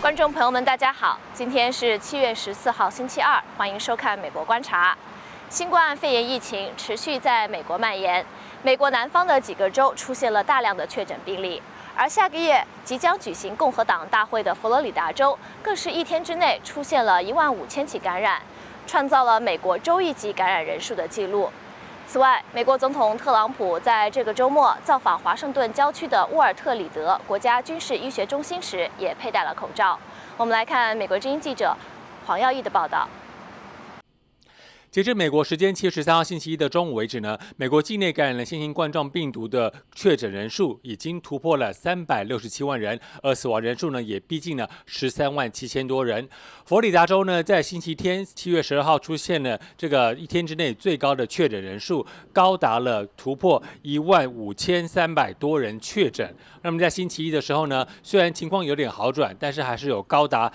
观众朋友们，大家好，今天是7月14号，星期二，欢迎收看《美国观察》。新冠肺炎疫情持续在美国蔓延，美国南方的几个州出现了大量的确诊病例，而下个月即将举行共和党大会的佛罗里达州，更是一天之内出现了15000起感染，创造了美国州一级感染人数的记录。 此外，美国总统特朗普在这个周末造访华盛顿郊区的沃尔特里德国家军事医学中心时，也佩戴了口罩。我们来看美国之音记者黄耀义的报道。 截至美国时间7月13号星期一的中午为止呢，美国境内感染了新型冠状病毒的确诊人数已经突破了367万人，而死亡人数呢也逼近了13万7000多人。佛罗里达州呢在星期天7月12号出现了这个一天之内最高的确诊人数，高达了突破15300多人确诊。那么在星期一的时候呢，虽然情况有点好转，但是还是有高达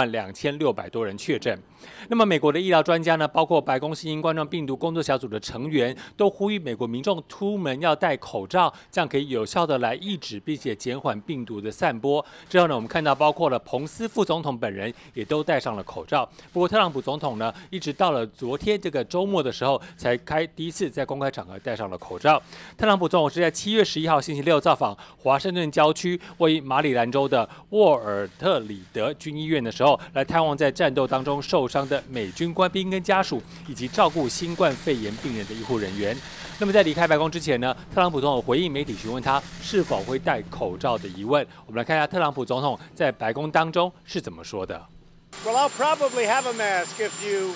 12600多人确诊。 那么，美国的医疗专家呢，包括白宫新型冠状病毒工作小组的成员，都呼吁美国民众出门要戴口罩，这样可以有效的来抑制并且减缓病毒的散播。之后呢，我们看到包括了彭斯副总统本人也都戴上了口罩。不过，特朗普总统呢，一直到了昨天这个周末的时候，才第一次在公开场合戴上了口罩。特朗普总统是在7月11号星期六造访华盛顿郊区位于马里兰州的沃尔特里德军医院的时候，来探望在战斗当中受伤的美军官兵跟家属，以及照顾新冠肺炎病人的医护人员。那么在离开白宫之前呢，特朗普总统回应媒体询问他是否会戴口罩的疑问。我们来看一下特朗普总统在白宫当中是怎么说的。 Well, I'll probably have a mask if you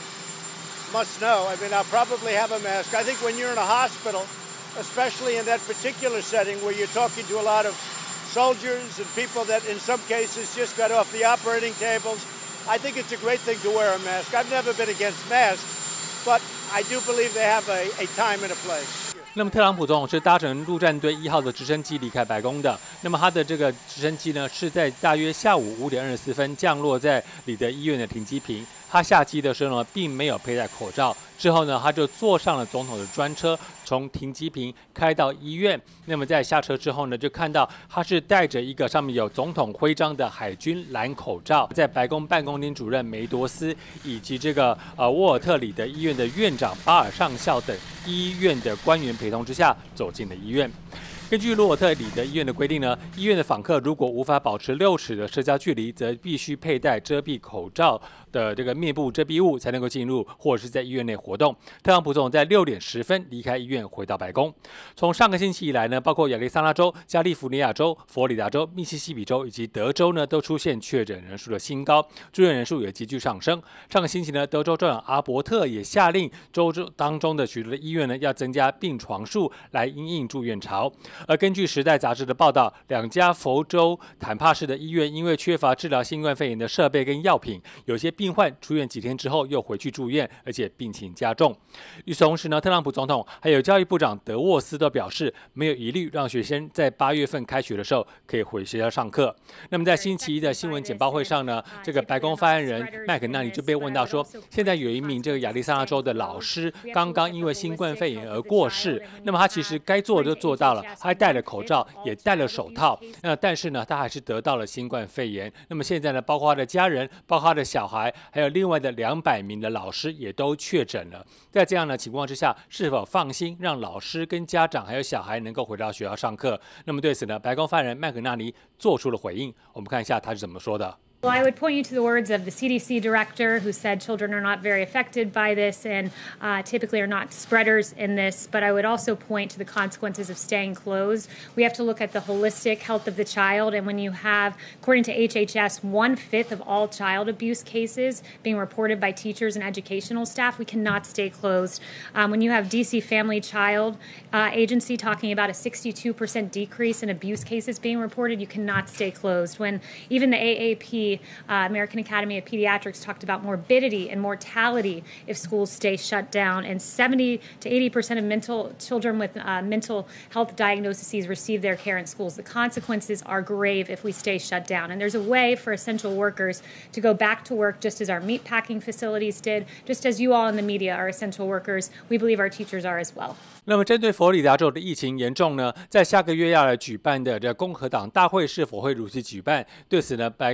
must know. I mean, I'll probably have a mask. I think when you're in a hospital, especially in that particular setting where you're talking to a lot of soldiers and people that in some cases just got off the operating tables, I think it's a great thing to wear a mask. I've never been against masks, but I do believe they have a time and a place. 那么特朗普总统是搭乘陆战队1号的直升机离开白宫的。那么他的这个直升机呢，是在大约下午5点24分降落在里德医院的停机坪。他下机的时候呢，并没有佩戴口罩。之后呢，他就坐上了总统的专车，从停机坪开到医院。那么在下车之后呢，就看到他是戴着一个上面有总统徽章的海军蓝口罩，在白宫办公厅主任梅多斯以及这个沃尔特里德医院的院长巴尔上校等医院的官员陪同之下走进了医院。 根据沃尔特里德医院的规定呢，医院的访客如果无法保持6尺的社交距离，则必须佩戴遮蔽口罩的这个面部遮蔽物才能够进入，或者是在医院内活动。特朗普总统在6点10分离开医院，回到白宫。从上个星期以来呢，包括亚利桑那州、加利福尼亚州、佛罗里达州、密西西比州以及德州呢，都出现确诊人数的新高，住院人数也急剧上升。上个星期呢，德州州长阿伯特也下令州当中的许多的医院呢，要增加病床数来因应住院潮。 而根据《时代》杂志的报道，2家佛州坦帕市的医院因为缺乏治疗新冠肺炎的设备跟药品，有些病患出院几天之后又回去住院，而且病情加重。与此同时呢，特朗普总统还有教育部长德沃斯都表示，没有疑虑让学生在8月份开学的时候可以回学校上课。那么在星期一的新闻简报会上呢，这个白宫发言人麦肯纳尼就被问到说，现在有一名这个亚利桑那州的老师刚刚因为新冠肺炎而过世，那么他其实该做的就做到了。 他戴了口罩，也戴了手套，但是呢，他还是得到了新冠肺炎。那么现在呢，包括他的家人，包括他的小孩，还有另外的200名的老师也都确诊了。在这样的情况之下，是否放心让老师跟家长还有小孩能够回到学校上课？那么对此呢，白宫发言人麦肯纳尼做出了回应。我们看一下他是怎么说的。 Well, I would point you to the words of the CDC director who said children are not very affected by this and typically are not spreaders in this. But I would also point to the consequences of staying closed. We have to look at the holistic health of the child. And when you have, according to HHS, 1/5 of all child abuse cases being reported by teachers and educational staff, we cannot stay closed. When you have DC Family Child Agency talking about a 62% decrease in abuse cases being reported, you cannot stay closed. When even the AAP American Academy of Pediatrics talked about morbidity and mortality if schools stay shut down, and 70 to 80% of children with mental health diagnoses receive their care in schools. The consequences are grave if we stay shut down. And there's a way for essential workers to go back to work just as our meatpacking facilities did, just as you all in the media are essential workers. We believe our teachers are as well. 那么，针对佛罗里达州的疫情严重呢，在下个月要来举办的这共和党大会是否会如期举办？对此呢，白宫的发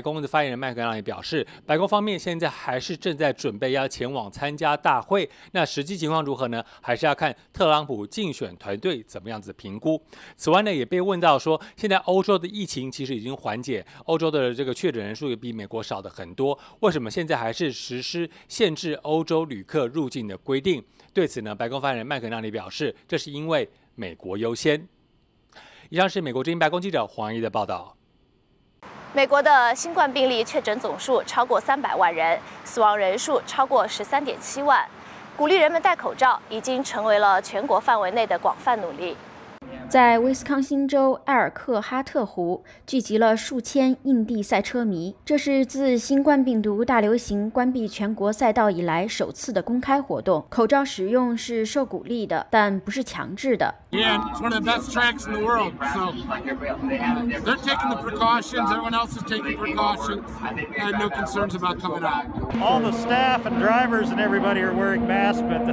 发言人麦克纳尼表示，白宫方面现在还是正在准备要前往参加大会，那实际情况如何呢？还是要看特朗普竞选团队怎么样子评估。此外呢，也被问到说，现在欧洲的疫情其实已经缓解，欧洲的这个确诊人数也比美国少的很多，为什么现在还是实施限制欧洲旅客入境的规定？对此呢，白宫发言人麦克纳尼表示，这是因为美国优先。以上是美国之音白宫记者黄怡的报道。 美国的新冠病例确诊总数超过300万人，死亡人数超过13.7万。鼓励人们戴口罩已经成为了全国范围内的广泛努力。 在威斯康星州埃尔克哈特湖聚集了数千印地赛车迷，这是自新冠病毒大流行关闭全国赛道以来首次的公开活动。口罩使用是受鼓励的，但不是强制的。 Yeah, it's one of the best tracks in the world. So they're taking the precautions. Everyone else is taking precautions, and no concerns about coming out. All the staff and drivers and everybody are wearing masks, but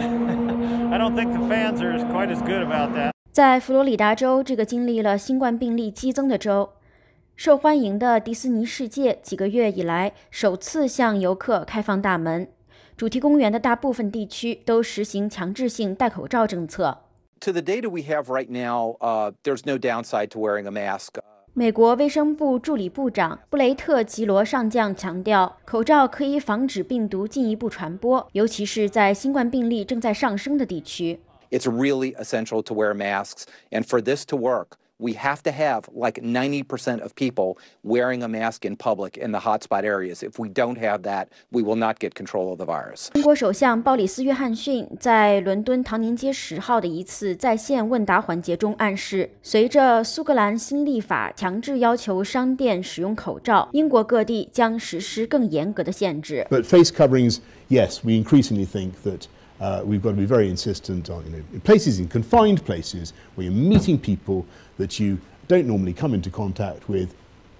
I don't think the fans are quite as good about that. 在佛罗里达州这个经历了新冠病例激增的州，受欢迎的迪士尼世界几个月以来首次向游客开放大门。主题公园的大部分地区都实行强制性戴口罩政策。 To the data we have right now, there's no downside to wearing a mask. 美国卫生部助理部长布雷特·吉罗上将强调，口罩可以防止病毒进一步传播，尤其是在新冠病例正在上升的地区。 It's really essential to wear masks, and for this to work, we have to have like 90% of people wearing a mask in public in the hotspot areas. If we don't have that, we will not get control of the virus. 英国首相鲍里斯·约翰逊在伦敦唐宁街10号的一次在线问答环节中暗示，随着苏格兰新立法强制要求商店使用口罩，英国各地将实施更严格的限制。 But face coverings, yes, we increasingly think that we've got to be very insistent on, in places, in confined places, where you're meeting people that you don't normally come into contact with,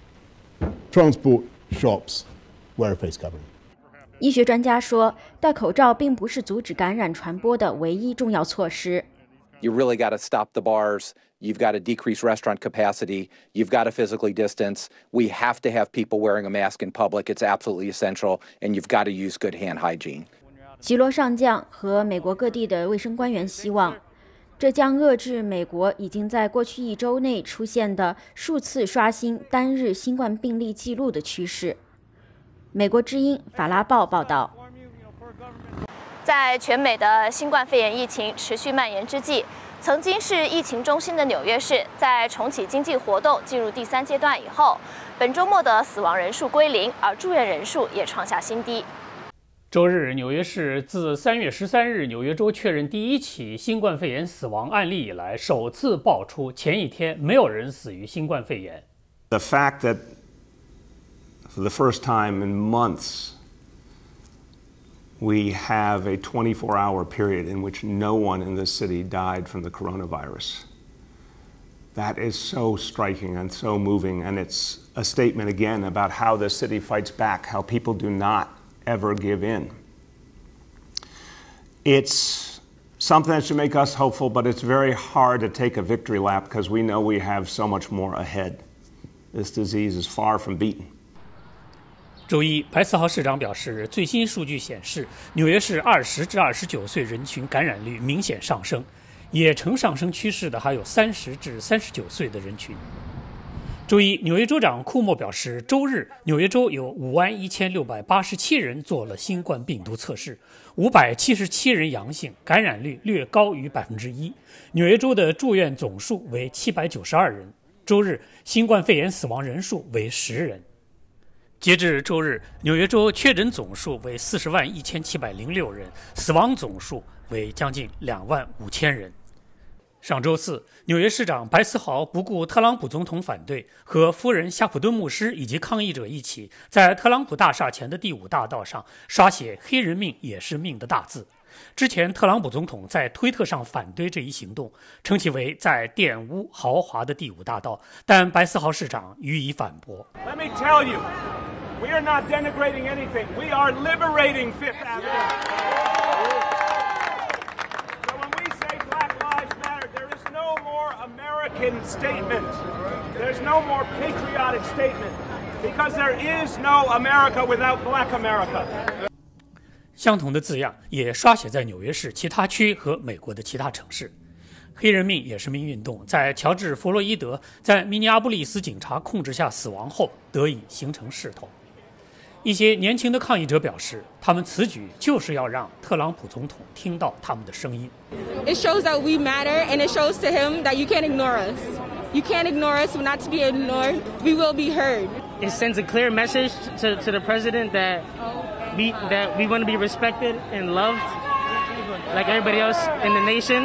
transport, shops, wear a face covering. 医学专家说，戴口罩并不是阻止感染传播的唯一重要措施。 You really got to stop the bars. You've got to decrease restaurant capacity. You've got to physically distance. We have to have people wearing a mask in public. It's absolutely essential. And you've got to use good hand hygiene. 吉罗上将和美国各地的卫生官员希望，这将遏制美国已经在过去1周内出现的数次刷新单日新冠病例记录的趋势。美国之音法拉报报道。 在全美的新冠肺炎疫情持续蔓延之际，曾经是疫情中心的纽约市，在重启经济活动进入第3阶段以后，本周末的死亡人数归0，而住院人数也创下新低。 周日，纽约市自3月13日纽约州确认第1起新冠肺炎死亡案例以来，首次爆出前一天没有人死于新冠肺炎。 The fact that for the first time in months, we have a 24-hour period in which no one in this city died from the coronavirus. That is so striking and so moving, and it's a statement again about how this city fights back, how people do not ever give in. It's something that should make us hopeful, but it's very hard to take a victory lap because we know we have so much more ahead. This disease is far from beaten. 周一，白思豪市长表示，最新数据显示，纽约市20至29岁人群感染率明显上升，也呈上升趋势的还有30至39岁的人群。周一，纽约州长库莫表示，周日纽约州有51687人做了新冠病毒测试，577人阳性，感染率略高于1%。纽约州的住院总数为792人。周日，新冠肺炎死亡人数为10人。截至周日，纽约州确诊总数为401706人，死亡总数为将近25000人。上周四，纽约市长白思豪不顾特朗普总统反对，和夫人夏普顿牧师以及抗议者一起，在特朗普大厦前的第5大道上刷写“黑人命也是命”的大字。之前，特朗普总统在推特上反对这一行动，称其为在玷污豪华的第5大道，但白思豪市长予以反驳。 Let me tell you, we are not denigrating anything. We are liberating Fifth Avenue.So when we say Black Lives Matter, there is no more American statement. There's no more patriotic statement Because there is no America without Black America. 相同的字样也刷写在纽约市其他区和美国的其他城市。黑人命也是命运动在乔治·弗洛伊德在明尼阿布利斯警察控制下死亡后得以形成势头。一些年轻的抗议者表示，他们此举就是要让特朗普总统听到他们的声音。 It shows that we matter, and it shows to him that you can't ignore us. You can't ignore us. We're not to be ignored. We will be heard. It sends a clear message to the president that we want to be respected and loved, like everybody else in the nation,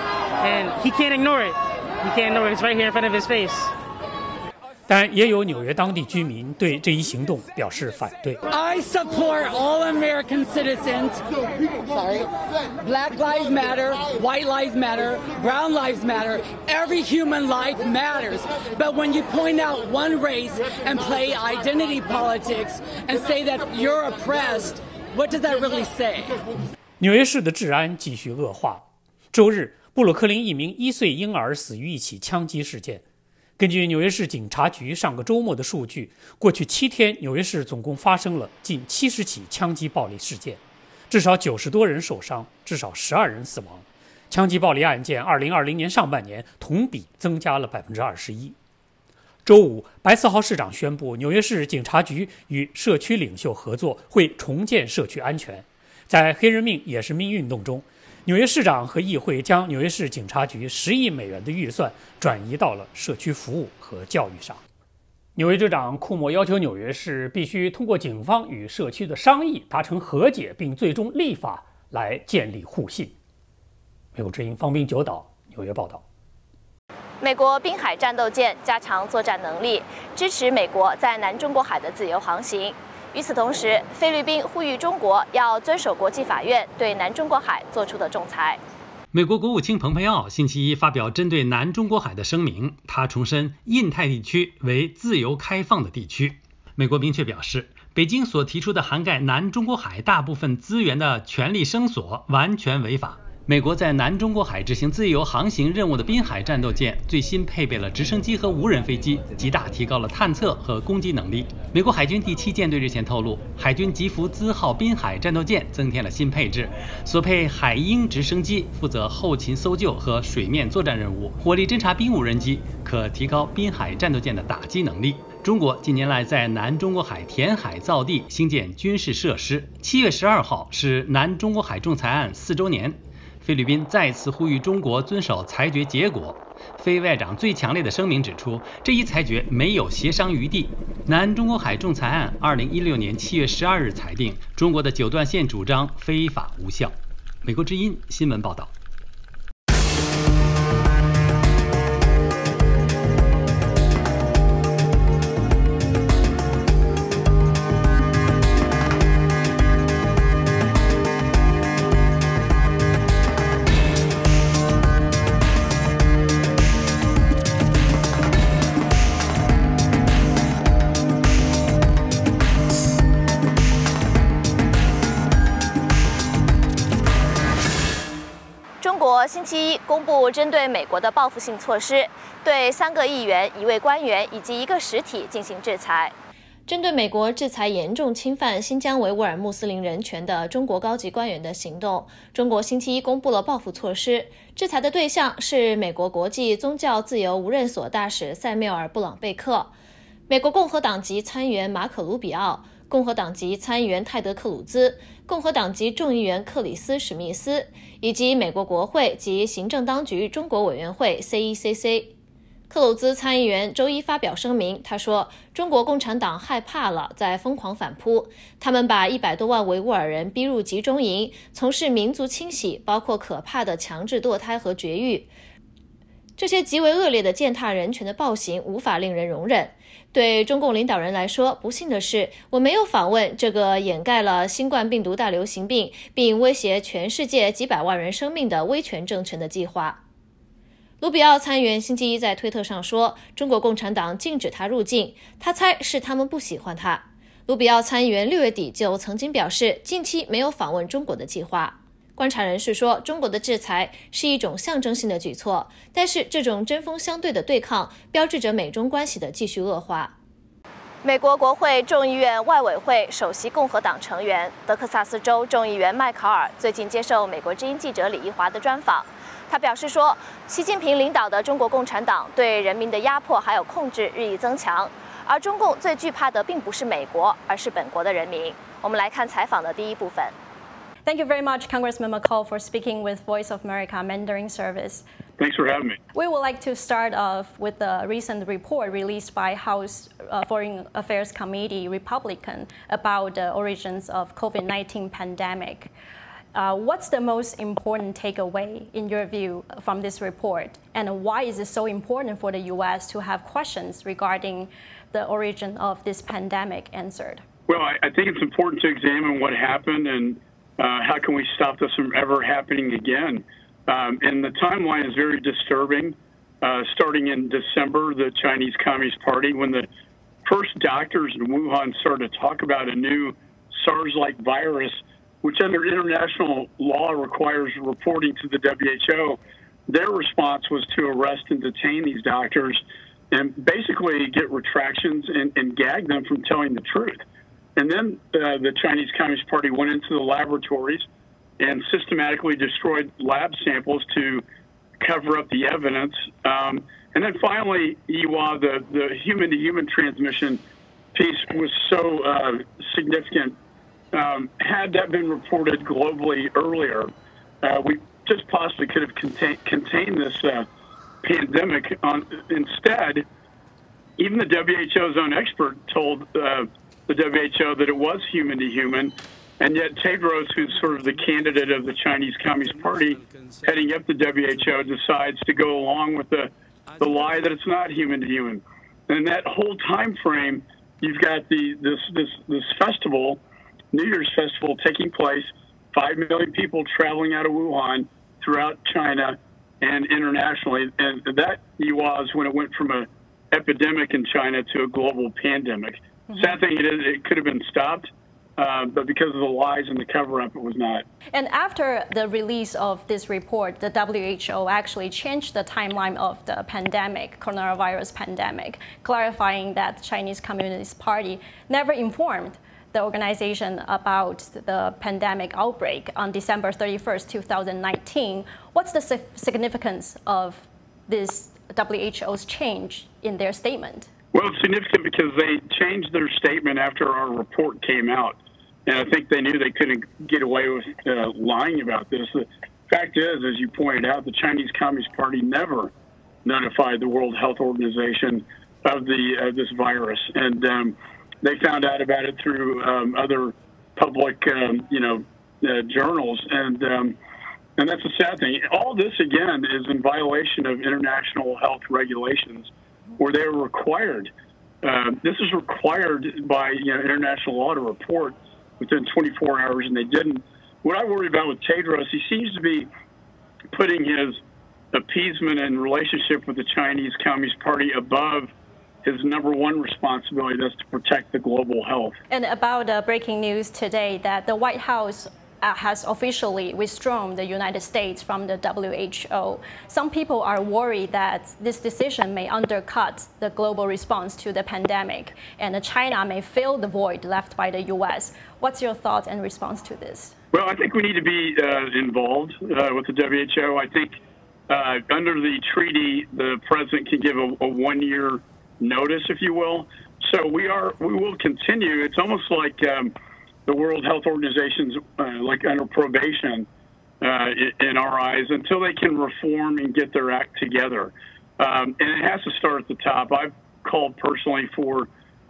and he can't ignore it. He can't ignore it. It's right here in front of his face. 但也有纽约当地居民对这一行动表示反对。 I support all American citizens. Sorry. Black lives matter, white lives matter, brown lives matter. Every human life matters. But when you point out one race and play identity politics and say that you're oppressed, what does that really say? 纽约市的治安继续恶化。周日，布鲁克林一名1岁婴儿死于一起枪击事件。根据纽约市警察局上个周末的数据，过去7天，纽约市总共发生了近70起枪击暴力事件，至少90多人受伤，至少12人死亡。枪击暴力案件2020年上半年同比增加了21%。周五，白思豪市长宣布，纽约市警察局与社区领袖合作，会重建社区安全。在黑人命也是命运动中，纽约市长和议会将纽约市警察局10亿美元的预算转移到了社区服务和教育上。纽约州长库莫要求纽约市必须通过警方与社区的商议达成和解，并最终立法来建立互信。美国之音方斌九岛纽约报道。 美国滨海战斗舰加强作战能力，支持美国在南中国海的自由航行。与此同时，菲律宾呼吁中国要遵守国际法院对南中国海作出的仲裁。 美国国务卿蓬佩奥星期一发表针对南中国海的声明，他重申印太地区为自由开放的地区。美国明确表示，北京所提出的涵盖南中国海大部分资源的权利声索完全违法。美国在南中国海执行自由航行任务的滨海战斗舰最新配备了直升机和无人飞机，极大提高了探测和攻击能力。美国海军第7舰队日前透露，海军吉福兹号滨海战斗舰增添了新配置，所配海鹰直升机负责后勤搜救和水面作战任务，火力侦察兵无人机可提高滨海战斗舰的打击能力。中国近年来在南中国海填海造地，兴建军事设施。7月12号是南中国海仲裁案4周年。菲律宾再次呼吁中国遵守裁决结果。菲外长最强烈的声明指出，这一裁决没有协商余地。南中国海仲裁案2016年7月12日裁定，中国的9段线主张非法无效。美国之音新闻报道。 星期一公布针对美国的报复性措施，对3个议员、1位官员以及1个实体进行制裁。针对美国制裁严重侵犯新疆维吾尔穆斯林人权的中国高级官员的行动，中国星期一公布了报复措施。制裁的对象是美国国际宗教自由无任所大使塞缪尔·布朗贝克、美国共和党籍参议员马可·卢比奥、共和党籍参议员泰德·克鲁兹、共和党籍众议员克里斯·史密斯，以及美国国会及行政当局中国委员会 CECC。 克鲁兹参议员周一发表声明，他说，中国共产党害怕了，在疯狂反扑，他们把100多万维吾尔人逼入集中营，从事民族清洗，包括可怕的强制堕胎和绝育。这些极为恶劣的践踏人权的暴行无法令人容忍。对中共领导人来说，不幸的是，我没有访问这个掩盖了新冠病毒大流行病并威胁全世界几百万人生命的威权政权的计划。卢比奥参议员星期一在推特上说，中国共产党禁止他入境，他猜是他们不喜欢他。卢比奥参议员6月底就曾经表示，近期没有访问中国的计划。观察人士说，中国的制裁是一种象征性的举措，但是这种针锋相对的对抗标志着美中关系的继续恶化。 美国国会众议院外委会首席共和党成员、德克萨斯州众议员麦考尔最近接受美国之音记者李一华的专访，他表示说，习近平领导的中国共产党对人民的压迫还有控制日益增强，而中共最惧怕的并不是美国，而是本国的人民。我们来看采访的第一部分。 Thank you very much, Congressman McCall, for speaking with Voice of America Mandarin Service. Thanks for having me. We would like to start off with the recent report released by House Foreign Affairs Committee Republican about the origins of COVID-19 pandemic. What's the most important takeaway, in your view, from this report? And why is it so important for the U.S. to have questions regarding the origin of this pandemic answered? Well, I think it's important to examine what happened and how can we stop this from ever happening again. And the timeline is very disturbing. Starting in December, the Chinese Communist Party, when the first doctors in Wuhan started to talk about a new SARS-like virus, which under international law requires reporting to the WHO, their response was to arrest and detain these doctors and basically get retractions and gag them from telling the truth. And then the Chinese Communist Party went into the laboratories and systematically destroyed lab samples to cover up the evidence. And then finally, Yiwa, the human-to-human transmission piece was so significant. Had that been reported globally earlier, we just possibly could have contained this pandemic. Instead, even the WHO's own expert told the WHO that it was human-to-human, and yet Tedros, who's sort of the candidate of the Chinese Communist Party, heading up the WHO, decides to go along with the lie that it's not human-to-human. And that whole time frame, you've got this festival, New Year's festival, taking place, 5 million people traveling out of Wuhan throughout China and internationally, and that was when it went from an epidemic in China to a global pandemic. Sad thing, it could have been stopped, but because of the lies and the cover-up, it was not. And after the release of this report, the WHO actually changed the timeline of the pandemic, coronavirus pandemic, clarifying that the Chinese Communist Party never informed the organization about the pandemic outbreak on December 31st, 2019. What's the significance of this WHO's change in their statement? Well, it's significant because they changed their statement after our report came out. And I think they knew they couldn't get away with lying about this. The fact is, as you pointed out, the Chinese Communist Party never notified the World Health Organization of this virus. And they found out about it through other public, journals. And that's a sad thing. All this, again, is in violation of international health regulations, where they were required. This is required by international law to report within 24 hours, and they didn't. What I worry about with Tedros, he seems to be putting his appeasement and relationship with the Chinese Communist Party above his number one responsibility, that's to protect the global health. And about breaking news today that the White House has officially withdrawn the United States from the WHO. Some people are worried that this decision may undercut the global response to the pandemic, and China may fill the void left by the U.S. What's your thoughts and response to this? Well, I think we need to be involved with the WHO. I think under the treaty, the president can give a 1-year notice, if you will. So we will continue. It's almost like the World Health Organization's like under probation in our eyes until they can reform and get their act together. And it has to start at the top. I've called personally for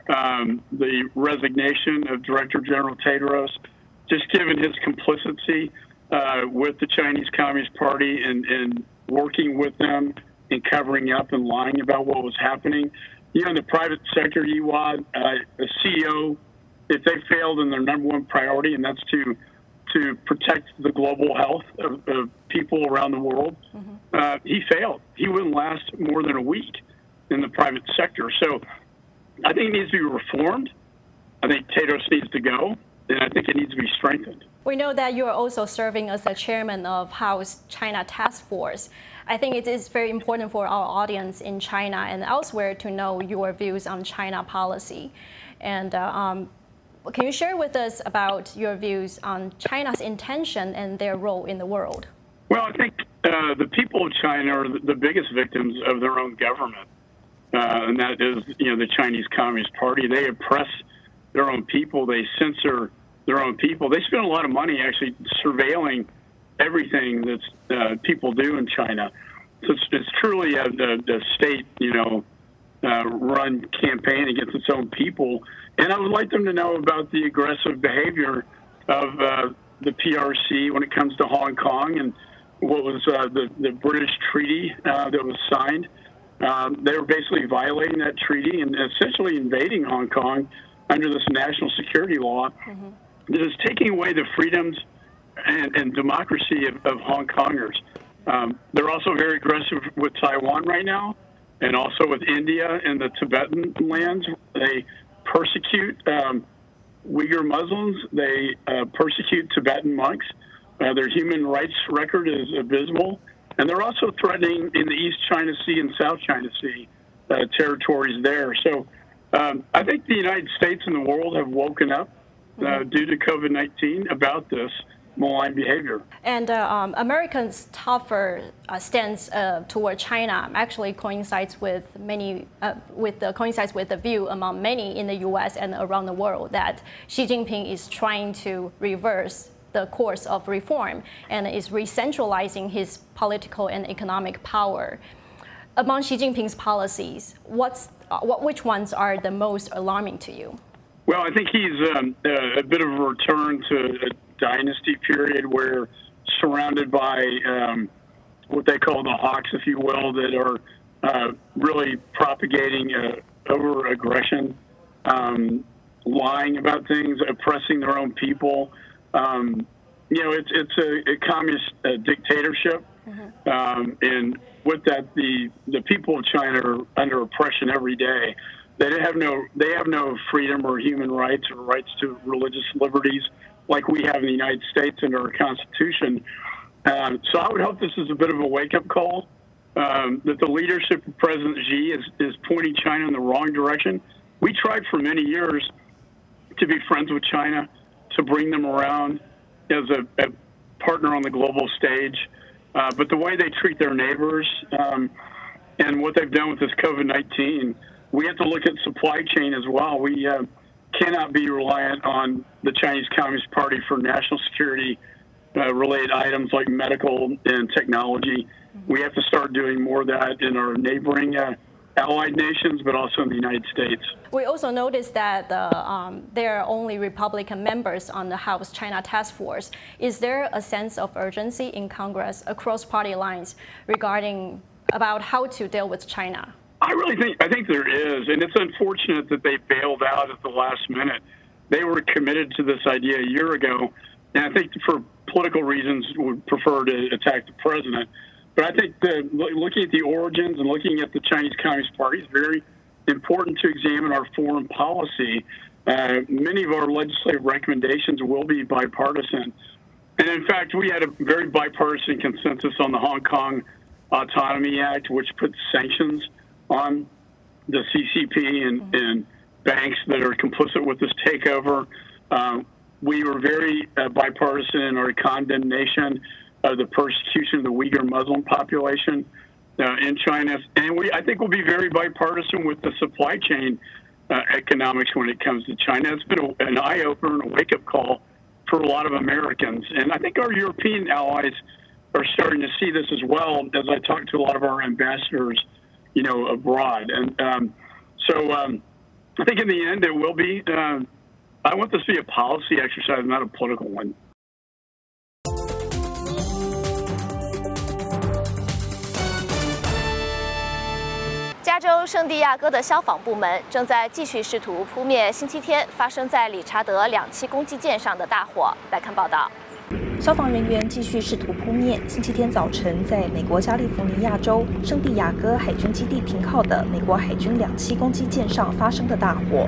the resignation of Director General Tedros, just given his complicity with the Chinese Communist Party and working with them and covering up and lying about what was happening. In the private sector, a CEO, if they failed in their number one priority, and that's to protect the global health of people around the world, he failed. He wouldn't last more than a week in the private sector. So I think it needs to be reformed. I think Tedros needs to go. and I think it needs to be strengthened. We know that you are also serving as the chairman of House China Task Force. I think it is very important for our audience in China and elsewhere to know your views on China policy. And can you share with us about your views on China's intention and their role in the world? Well, I think the people of China are the biggest victims of their own government, and that is, the Chinese Communist Party. They oppress their own people. They censor their own people. They spend a lot of money actually surveilling everything that people do in China. So it's truly a state, run campaign against its own people. And I would like them to know about the aggressive behavior of the PRC when it comes to Hong Kong and what was the British treaty that was signed. They were basically violating that treaty and essentially invading Hong Kong under this national security law that is taking away the freedoms and democracy of Hong Kongers. They're also very aggressive with Taiwan right now, and also with India and the Tibetan lands. They persecute Uyghur Muslims. They persecute Tibetan monks. Their human rights record is abysmal. And they're also threatening in the East China Sea and South China Sea territories there. So I think the United States and the world have woken up due to COVID-19 about this malign behavior. And Americans' tougher stance toward China actually coincides with the view among many in the U.S. and around the world that Xi Jinping is trying to reverse the course of reform and is re-centralizing his political and economic power. Among Xi Jinping's policies, which ones are the most alarming to you? Well, I think he's a bit of a return to a dynasty period where surrounded by what they call the hawks, if you will, that are really propagating over-aggression, lying about things, oppressing their own people. It's a communist dictatorship, and with that, the people of China are under oppression every day. They have no freedom or human rights or rights to religious liberties like we have in the United States under our Constitution. So I would hope this is a bit of a wake-up call, that the leadership of President Xi is pointing China in the wrong direction. We tried for many years to be friends with China, to bring them around as a partner on the global stage. But the way they treat their neighbors and what they've done with this COVID-19, we have to look at supply chain as well. We cannot be reliant on the Chinese Communist Party for national security related items like medical and technology. We have to start doing more of that in our neighboring allied nations, but also in the United States. We also noticed that there are only Republican members on the House China Task Force. Is there a sense of urgency in Congress across party lines regarding about how to deal with China? I think there is, and it's unfortunate that they bailed out at the last minute. They were committed to this idea a year ago, and I think for political reasons would prefer to attack the president. But I think that looking at the origins and looking at the Chinese Communist Party is very important to examine our foreign policy. Many of our legislative recommendations will be bipartisan. And in fact, we had a very bipartisan consensus on the Hong Kong Autonomy Act, which puts sanctions on the CCP and banks that are complicit with this takeover. We were very bipartisan in our condemnation of the persecution of the Uyghur Muslim population in China. And I think we'll be very bipartisan with the supply chain economics when it comes to China. It's been an eye-opener and a wake-up call for a lot of Americans. And I think our European allies are starting to see this as well, as I talk to a lot of our ambassadors abroad. And so I think in the end it will be, I want this to be a policy exercise, not a political one. 加州圣地亚哥的消防部门正在继续试图扑灭星期天发生在理查德2栖攻击舰上的大火。来看报道。 消防人员继续试图扑灭星期天早晨在美国加利福尼亚州圣地亚哥海军基地停靠的美国海军2栖攻击舰上发生的大火。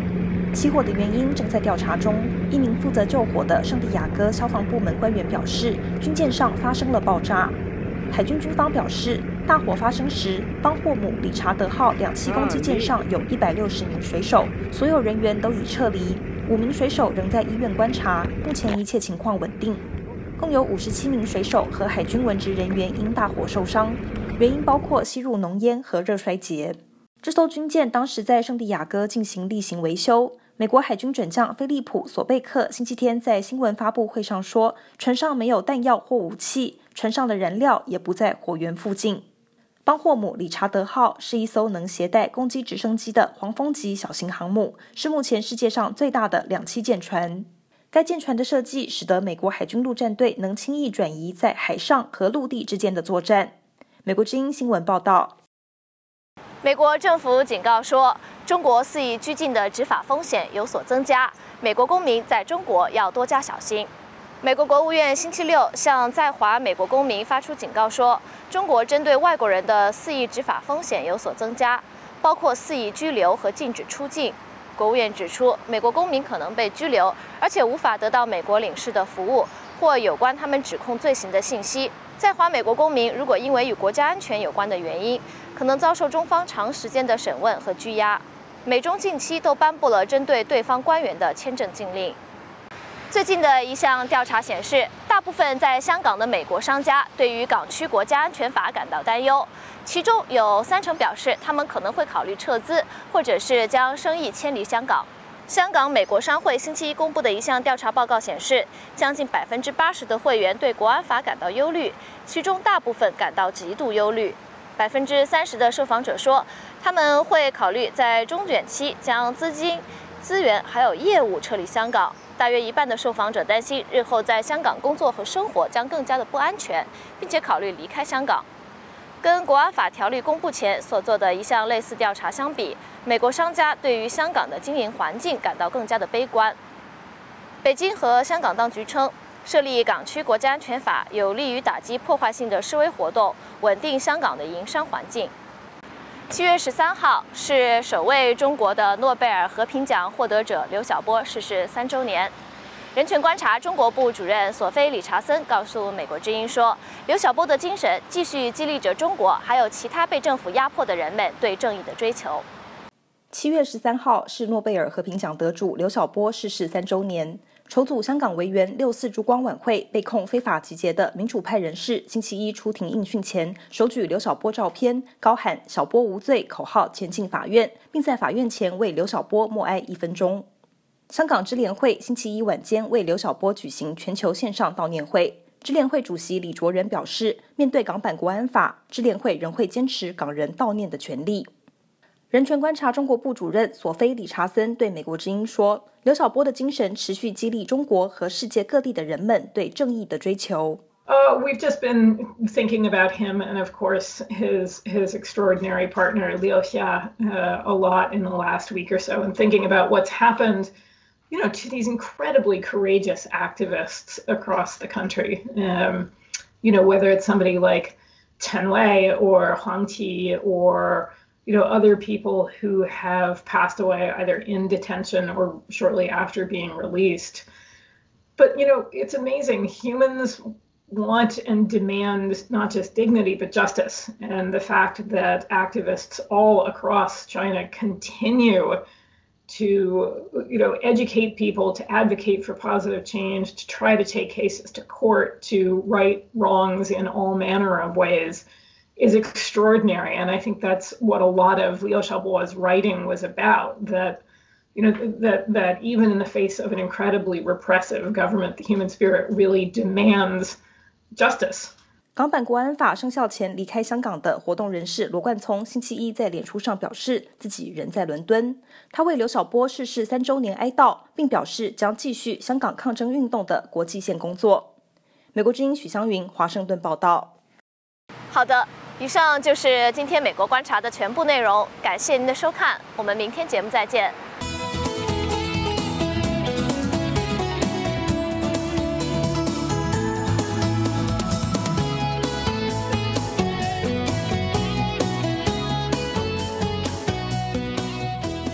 起火的原因正在调查中。一名负责救火的圣地亚哥消防部门官员表示，军舰上发生了爆炸。海军军方表示，大火发生时，邦霍姆理查德号2栖攻击舰上有160名水手，所有人员都已撤离，5名水手仍在医院观察，目前一切情况稳定。共有57名水手和海军文职人员因大火受伤，原因包括吸入浓烟和热衰竭。这艘军舰当时在圣地亚哥进行例行维修。美国海军准将菲利普·索贝克星期天在新闻发布会上说，船上没有弹药或武器，船上的燃料也不在火源附近。邦霍姆理查德号是一艘能携带攻击直升机的黄蜂级小型航母，是目前世界上最大的2栖舰船。该舰船的设计使得美国海军陆战队能轻易转移在海上和陆地之间的作战。美国之音新闻报道。 美国政府警告说，中国肆意拘禁的执法风险有所增加，美国公民在中国要多加小心。美国国务院星期六向在华美国公民发出警告说，中国针对外国人的肆意执法风险有所增加，包括肆意拘留和禁止出境。国务院指出，美国公民可能被拘留，而且无法得到美国领事的服务或有关他们指控罪行的信息。在华美国公民如果因为与国家安全有关的原因，可能遭受中方长时间的审问和拘押。美中近期都颁布了针对对方官员的签证禁令。最近的一项调查显示，大部分在香港的美国商家对于港区国家安全法感到担忧，其中有30%表示他们可能会考虑撤资，或者是将生意迁离香港。香港美国商会星期一公布的一项调查报告显示，将近80%的会员对国安法感到忧虑，其中大部分感到极度忧虑。30%的受访者说，他们会考虑在中远期将资金、资源还有业务撤离香港。大约一半的受访者担心日后在香港工作和生活将更加的不安全，并且考虑离开香港。跟国安法条例公布前所做的一项类似调查相比，美国商家对于香港的经营环境感到更加的悲观。北京和香港当局称，设立港区国家安全法有利于打击破坏性的示威活动，稳定香港的营商环境。7月13号是首位中国的诺贝尔和平奖获得者刘晓波逝世3周年。人权观察中国部主任索菲·理查森告诉美国之音说，刘晓波的精神继续激励着中国还有其他被政府压迫的人们对正义的追求。 7月13号是诺贝尔和平奖得主刘晓波逝世3周年。筹组香港维园6·4烛光晚会被控非法集结的民主派人士，星期一出庭应讯前，手举刘晓波照片，高喊“晓波无罪”口号前进法院，并在法院前为刘晓波默哀1分钟。香港支联会星期一晚间为刘晓波举行全球线上悼念会。支联会主席李卓人表示，面对港版国安法，支联会仍会坚持港人悼念的权利。人权观察中国部主任索菲·理查森对美国之音说，刘晓波的精神持续激励中国和世界各地的人们对正义的追求。 We've just been thinking about him and, of course, his extraordinary partner, Liu Xia, a lot in the last week or so, and thinking about what's happened, to these incredibly courageous activists across the country. Whether it's somebody like Chen Wei or Huang Qi or other people who have passed away either in detention or shortly after being released. But, it's amazing. Humans want and demand not just dignity, but justice. And the fact that activists all across China continue to, educate people, to advocate for positive change, to try to take cases to court, to right wrongs in all manner of ways is extraordinary. And I think that's what a lot of Liu Xiaobo's writing was about, that that even in the face of an incredibly repressive government, the human spirit really demands justice. 港版国安法生效前离开香港的活动人士罗冠聪星期一在脸书上表示，自己人在伦敦。他为刘晓波逝世3周年哀悼，并表示将继续香港抗争运动的国际线工作。美国之音许湘云华盛顿报道。 好的，以上就是今天美国观察的全部内容，感谢您的收看，我们明天节目再见。